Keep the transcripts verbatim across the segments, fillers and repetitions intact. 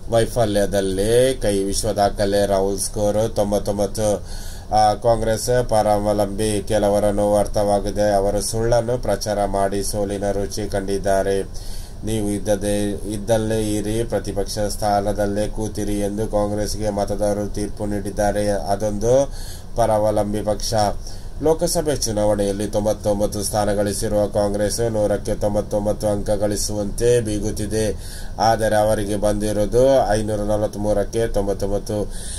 ವೈಫಲ್ಯದಲ್ಲಿ ಕೈ ವಿಶ್ವ ದಾಖಲೆ ರಾಹುಲ್ ಸ್ಕೋರ್ ತೊಂಬತ್ತೊಂಬತ್ತು. ಕಾಂಗ್ರೆಸ್ ಪರಾವಲಂಬಿ ಕೆಲವರನ್ನು ಅರ್ಥವಾಗಿದೆ. ಅವರು ಸುಳ್ಳನ್ನು ಪ್ರಚಾರ ಮಾಡಿ ಸೋಲಿನ ರುಚಿ ಕಂಡಿದ್ದಾರೆ. ನೀವು ಇದ್ದದೇ ಇದ್ದಲ್ಲೇ ಇರಿ, ಪ್ರತಿಪಕ್ಷ ಸ್ಥಾನದಲ್ಲೇ ಕೂತಿರಿ ಎಂದು ಕಾಂಗ್ರೆಸ್ಗೆ ಮತದಾರರು ತೀರ್ಪು ನೀಡಿದ್ದಾರೆ. ಅದೊಂದು ಪರಾವಲಂಬಿ ಪಕ್ಷ. ಲೋಕಸಭೆ ಚುನಾವಣೆಯಲ್ಲಿ ತೊಂಬತ್ತೊಂಬತ್ತು ಸ್ಥಾನ ಗಳಿಸಿರುವ ಕಾಂಗ್ರೆಸ್ ನೂರಕ್ಕೆ ತೊಂಬತ್ತೊಂಬತ್ತು ಅಂಕ ಗಳಿಸುವಂತೆ ಬೀಗುತ್ತಿದೆ. ಆದರೆ ಅವರಿಗೆ ಬಂದಿರುವುದು ಐನೂರ ನಲವತ್ಮೂರಕ್ಕೆ ತೊಂಬತ್ತೊಂಬತ್ತು.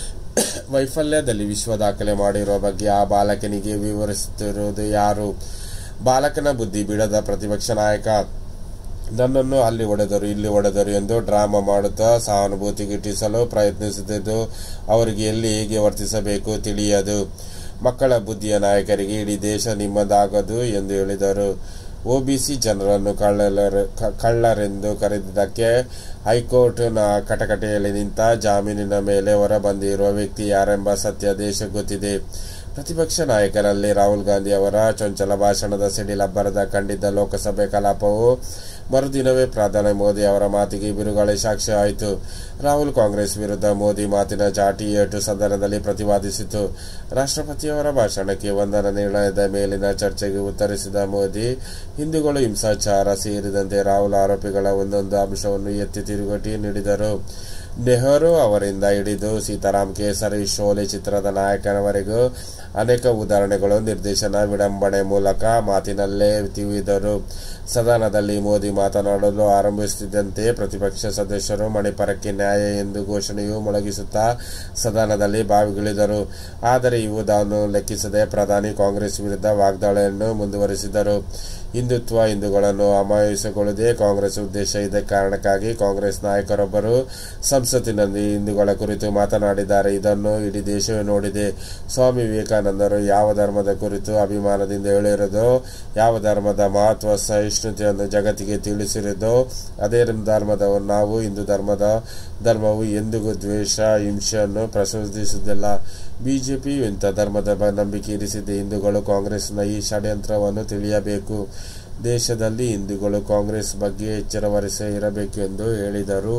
ವೈಫಲ್ಯದಲ್ಲಿ ವಿಶ್ವ ದಾಖಲೆ ಮಾಡಿರುವ ಬಗ್ಗೆ ಆ ಬಾಲಕನಿಗೆ ವಿವರಿಸುತ್ತಿರುವುದು ಯಾರು? ಬಾಲಕನ ಬುದ್ಧಿ ಬಿಡದ ಪ್ರತಿಪಕ್ಷ ನಾಯಕ ನನ್ನನ್ನು ಅಲ್ಲಿ ಹೊಡೆದರು ಇಲ್ಲಿ ಹೊಡೆದರು ಎಂದು ಡ್ರಾಮಾ ಮಾಡುತ್ತಾ ಸಹಾನುಭೂತಿ ಗಿಟ್ಟಿಸಲು ಪ್ರಯತ್ನಿಸುತ್ತಿದ್ದು ಅವರಿಗೆ ಎಲ್ಲಿ ಹೇಗೆ ವರ್ತಿಸಬೇಕು ತಿಳಿಯದು. ಮಕ್ಕಳ ಬುದ್ಧಿಯ ನಾಯಕರಿಗೆ ಇಡೀ ದೇಶ ನಿಮ್ಮದಾಗದು ಎಂದು ಹೇಳಿದರು. ಒಬಿಸಿ ಜನರನ್ನು ಕಳ್ಳರ ಕಳ್ಳರೆಂದು ಕರೆದಿದ್ದಕ್ಕೆ ಹೈಕೋರ್ಟ್ನ ಕಟಕಟೆಯಲ್ಲಿ ನಿಂತ ಜಾಮೀನಿನ ಮೇಲೆ ಹೊರಬಂದಿರುವ ವ್ಯಕ್ತಿ ಯಾರೆಂಬ ಸತ್ಯ ದೇಶಕ್ಕೆ ಗೊತ್ತಿದೆ. ಪ್ರತಿಪಕ್ಷ ನಾಯಕರಲ್ಲಿ ರಾಹುಲ್ ಗಾಂಧಿ ಅವರ ಚೊಂಚಲ ಭಾಷಣದ ಸಿಡಿಲಬ್ಬರದ ಕಂಡಿದ್ದ ಲೋಕಸಭೆ ಕಲಾಪವು ಮರುದಿನವೇ ಪ್ರಧಾನಿ ಮೋದಿ ಅವರ ಮಾತಿಗೆ ಬಿರುಗಾಳಿ ಸಾಕ್ಷಿ ಆಯಿತು. ರಾಹುಲ್ ಕಾಂಗ್ರೆಸ್ ವಿರುದ್ಧ ಮೋದಿ ಮಾತಿನ ಚಾಟಿ ಏಟು ಸದನದಲ್ಲಿ ಪ್ರತಿವಾದಿಸಿತು. ರಾಷ್ಟ್ರಪತಿಯವರ ಭಾಷಣಕ್ಕೆ ವಂದನಾ ನಿರ್ಣಯದ ಮೇಲಿನ ಚರ್ಚೆಗೆ ಉತ್ತರಿಸಿದ ಮೋದಿ, ಹಿಂದೂಗಳು ಹಿಂಸಾಚಾರ ಸೇರಿದಂತೆ ರಾಹುಲ್ ಆರೋಪಿಗಳ ಒಂದೊಂದು ಅಂಶವನ್ನು ಎತ್ತಿ ತಿರುಗಟಿ ನೀಡಿದರು. ನೆಹರು ಅವರಿಂದ ಹಿಡಿದು ಸೀತಾರಾಮ್ ಕೇಸರಿ, ಶೋಲೆ ಚಿತ್ರದ ನಾಯಕನವರೆಗೂ ಅನೇಕ ಉದಾಹರಣೆಗಳು ನಿರ್ದೇಶನ ವಿಡಂಬನೆ ಮೂಲಕ ಮಾತಿನಲ್ಲೇ ತಿವಿದರು. ಸದನದಲ್ಲಿ ಮೋದಿ ಮಾತನಾಡಲು ಆರಂಭಿಸುತ್ತಿದ್ದಂತೆ ಪ್ರತಿಪಕ್ಷ ಸದಸ್ಯರು ಮಣಿಪುರಕ್ಕೆ ನ್ಯಾಯ ಎಂದು ಘೋಷಣೆಯು ಮೊಳಗಿಸುತ್ತಾ ಸದನದಲ್ಲಿ ಬಾವಿಗಿಳಿದರು. ಆದರೆ ಇವುದನ್ನು ಲೆಕ್ಕಿಸದೆ ಪ್ರಧಾನಿ ಕಾಂಗ್ರೆಸ್ ವಿರುದ್ಧ ವಾಗ್ದಾಳಿಯನ್ನು ಮುಂದುವರಿಸಿದರು. ಹಿಂದುತ್ವ ಹಿಂದೂಗಳನ್ನು ಅಮಾಯಸಗೊಳ್ಳದೆ ಕಾಂಗ್ರೆಸ್ ಉದ್ದೇಶ. ಇದೇ ಕಾರಣಕ್ಕಾಗಿ ಕಾಂಗ್ರೆಸ್ ನಾಯಕರೊಬ್ಬರು ಸಂಸತ್ತಿನಲ್ಲಿ ಹಿಂದೂಗಳ ಕುರಿತು ಮಾತನಾಡಿದ್ದಾರೆ. ಇದನ್ನು ಇಡೀ ದೇಶವೇ ನೋಡಿದೆ. ಸ್ವಾಮಿ ವಿವೇಕಾನಂದರು ಯಾವ ಧರ್ಮದ ಕುರಿತು ಅಭಿಮಾನದಿಂದ ಹೇಳಿರೋದೋ, ಯಾವ ಧರ್ಮದ ಮಹತ್ವ ಸಹಿಷ್ಣುತೆಯನ್ನು ಜಗತ್ತಿಗೆ ತಿಳಿಸಿರೋದೋ ಅದೇ ಧರ್ಮದವರು ನಾವು. ಹಿಂದೂ ಧರ್ಮದ ಧರ್ಮವು ಎಂದಿಗೂ ದ್ವೇಷ, ಹಿಂಸೆಯನ್ನು ಪ್ರಚೋದಿಸುವುದಿಲ್ಲ. ಬಿಜೆಪಿ ಇಂಥ ಧರ್ಮದ ನಂಬಿಕೆ ಇರಿಸಿದೆ. ಹಿಂದೂಗಳು ಕಾಂಗ್ರೆಸ್ನ ಈ ಷಡ್ಯಂತ್ರವನ್ನು ತಿಳಿಯಬೇಕು. ದೇಶದಲ್ಲಿ ಹಿಂದೂಗಳು ಕಾಂಗ್ರೆಸ್ ಬಗ್ಗೆ ಎಚ್ಚರ ವಹಿಸಿ ಇರಬೇಕು ಎಂದು ಹೇಳಿದರು.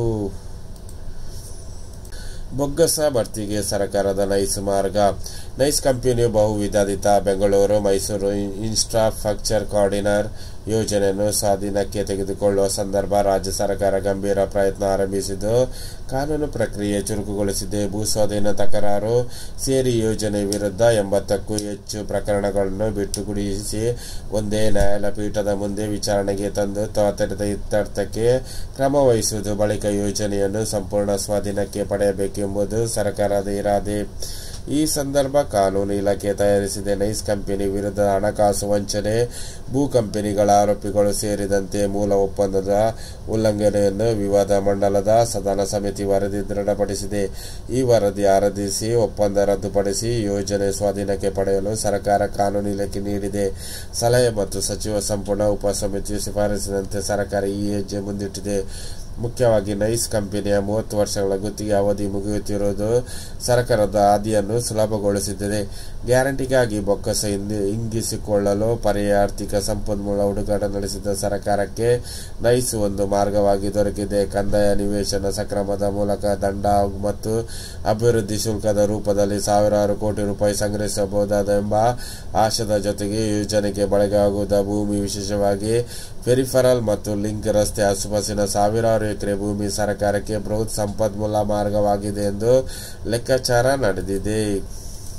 ಬೊಕ್ಕಸ ಭರ್ತಿಗೆ ಸರ್ಕಾರದ ನೈಸ್ ಮಾರ್ಗ. ನೈಸ್ ಕಂಪನಿಯು ಬಹುವಿವಾದಿತ ಬೆಂಗಳೂರು ಮೈಸೂರು ಇನ್ಫ್ರಾಸ್ಟ್ರಕ್ಚರ್ ಕಾರಿಡಾರ್ ಯೋಜನೆಯನ್ನು ಸ್ವಾಧೀನಕ್ಕೆ ತೆಗೆದುಕೊಳ್ಳುವ ಸಂದರ್ಭ ರಾಜ್ಯ ಸರ್ಕಾರ ಗಂಭೀರ ಪ್ರಯತ್ನ ಆರಂಭಿಸಿದ್ದು ಕಾನೂನು ಪ್ರಕ್ರಿಯೆ ಚುರುಕುಗೊಳಿಸಿದೆ. ಭೂಸ್ವಾಧೀನ ತಕರಾರು ಸೇರಿ ಯೋಜನೆ ವಿರುದ್ಧ ಎಂಬತ್ತಕ್ಕೂ ಹೆಚ್ಚು ಪ್ರಕರಣಗಳನ್ನು ಬಿಟ್ಟುಗುಡಿಸಿ ಒಂದೇ ನ್ಯಾಯಾಲಯ ಪೀಠದ ಮುಂದೆ ವಿಚಾರಣೆಗೆ ತಂದು ತ್ವರಿತ ಇತ್ಯರ್ಥಕ್ಕೆ ಕ್ರಮ ವಹಿಸುವುದು, ಬಳಿಕ ಯೋಜನೆಯನ್ನು ಸಂಪೂರ್ಣ ಸ್ವಾಧೀನಕ್ಕೆ ಪಡೆಯಬೇಕೆಂಬುದು ಸರ್ಕಾರದ ಇರಾದೆ. ಈ ಸಂದರ್ಭ ಕಾನೂನು ಇಲಾಖೆ ತಯಾರಿಸಿದ ನೈಸ್ ಕಂಪನಿ ವಿರುದ್ಧ ಹಣಕಾಸು ವಂಚನೆ, ಭೂ ಕಂಪನಿಗಳ ಆರೋಪಿಗಳು ಸೇರಿದಂತೆ ಮೂಲ ಒಪ್ಪಂದದ ಉಲ್ಲಂಘನೆಯನ್ನು ವಿವಾದ ಮಂಡಲದ ಸದನ ಸಮಿತಿ ವರದಿ ದೃಢಪಡಿಸಿದೆ. ಈ ವರದಿ ಆಧರಿಸಿ ಒಪ್ಪಂದ ರದ್ದುಪಡಿಸಿ ಯೋಜನೆ ಸ್ವಾಧೀನಕ್ಕೆ ಪಡೆಯಲು ಸರ್ಕಾರ ಕಾನೂನು ಇಲಾಖೆ ನೀಡಿದೆ ಸಲಹೆ ಮತ್ತು ಸಚಿವ ಸಂಪುಟ ಉಪಸಮಿತಿ ಶಿಫಾರಸಿನಂತೆ ಸರ್ಕಾರ ಈ ಹೆಜ್ಜೆ ಮುಂದಿಟ್ಟಿದೆ. ಮುಖ್ಯವಾಗಿ ನೈಸ್ ಕಂಪನಿಯ ಮೂವತ್ತು ವರ್ಷಗಳ ಗುತ್ತಿಗೆ ಅವಧಿ ಮುಗಿಯುತ್ತಿರುವುದು ಸರ್ಕಾರದ ಹಾದಿಯನ್ನು ಸುಲಭಗೊಳಿಸುತ್ತದೆ. ಗ್ಯಾರಂಟಿಗಾಗಿ ಬೊಕ್ಕಸ ಹಿಂಗಿಸಿಕೊಳ್ಳಲು ಪರ್ಯಾಯ ಆರ್ಥಿಕ ಸಂಪನ್ಮೂಲ ಹುಡುಕಾಟ ನಡೆಸಿದ ಸರ್ಕಾರಕ್ಕೆ ನೈಸ್ ಒಂದು ಮಾರ್ಗವಾಗಿ ದೊರಕಿದೆ. ಕಂದಾಯ ನಿವೇಶನ ಸಕ್ರಮದ ಮೂಲಕ ದಂಡ ಮತ್ತು ಅಭಿವೃದ್ಧಿ ಶುಲ್ಕದ ರೂಪದಲ್ಲಿ ಸಾವಿರಾರು ಕೋಟಿ ರೂಪಾಯಿ ಸಂಗ್ರಹಿಸಬಹುದಾದ ಆಶಯದ ಜೊತೆಗೆ ಯೋಜನೆಗೆ ಬಳಕೆಯಾಗುವ ಭೂಮಿ, ವಿಶೇಷವಾಗಿ ಪೆರಿಫೆರಲ್ ಮತ್ತು ಲಿಂಕ್ ರಸ್ತೆ ಆಸುಪಾಸಿನ ಸಾವಿರಾರು ಎಕರೆ ಭೂಮಿ ಸರ್ಕಾರಕ್ಕೆ ಬೃಹತ್ ಸಂಪನ್ಮೂಲ ಮಾರ್ಗವಾಗಿದೆ ಎಂದು ಲೆಕ್ಕಾಚಾರ ನಡೆದಿದೆ.